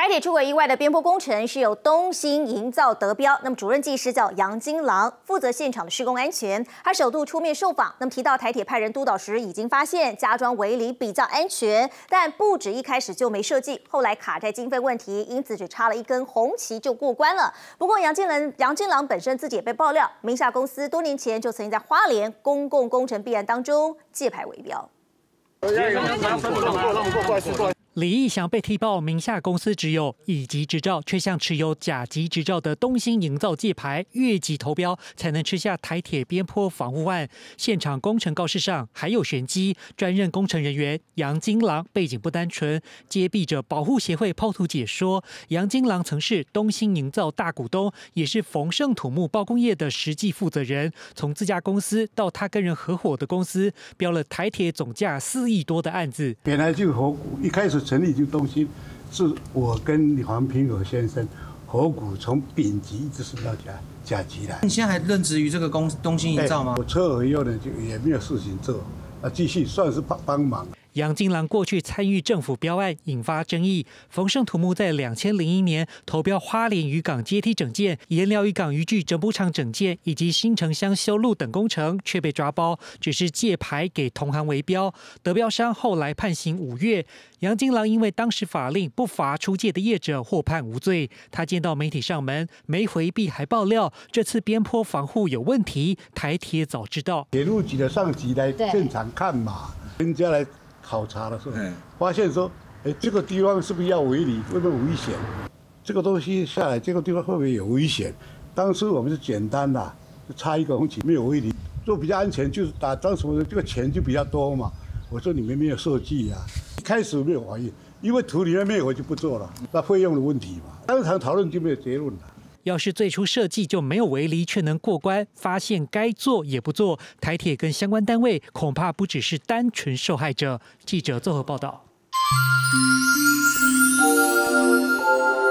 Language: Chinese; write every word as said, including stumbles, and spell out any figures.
铁出轨意外的边坡工程是由东兴营造得标，那么主任技师叫杨金郎，负责现场的施工安全。他首度出面受访，那么提到台铁派人督导时，已经发现加装围篱比较安全，但不止一开始就没设计，后来卡在经费问题，因此只插了一根红旗就过关了。不过杨金郎杨金郎本身自己也被爆料，名下公司多年前就曾经在花莲公共工程弊案当中借牌围标。 李义祥被踢爆名下公司只有乙级执照，却向持有甲级执照的东兴营造借牌，越级投标才能吃下台铁边坡防护案。现场工程告示上还有玄机，专任工程人员杨金郎背景不单纯。揭弊者保护协会抛图解说，杨金郎曾是东兴营造大股东，也是丰盛土木包工业的实际负责人。从自家公司到他跟人合伙的公司，标了台铁总价四亿多的案子。 本来就合股，一开始。 成立就东兴，是我跟黄平和先生合股，从丙级一直升到甲甲级来。 你现在还任职于这个公东兴营造吗？ 我撤了以后呢，就也没有事情做，啊，继续算是帮帮忙。 杨金郎过去参与政府标案，引发争议。丰盛土木在两千零一年投标花莲渔港阶梯整建、盐寮渔港渔具整补厂整建以及新城乡修路等工程，却被抓包，只是借牌给同行围标。得标商后来判刑五月。杨金郎因为当时法令不罚出借的业者，获判无罪。他见到媒体上门，没回避，还爆料这次边坡防护有问题，台铁早知道。 铁路局的上级来现场看嘛，人家来。 考察的时候，发现说，哎，这个地方是不是要围篱？会不会危险？这个东西下来，这个地方会不会有危险？当时我们是简单的，就插一个红旗，没有围篱，做比较安全，就是打当时这个钱就比较多嘛。我说你们没有设计啊，一开始没有怀疑，因为图里面没有，我就不做了，那费用的问题嘛。当场讨论就没有结论了。 要是最初设计就没有围篱，却能过关，发现该做也不做，台铁跟相关单位恐怕不只是单纯受害者。记者综合报道。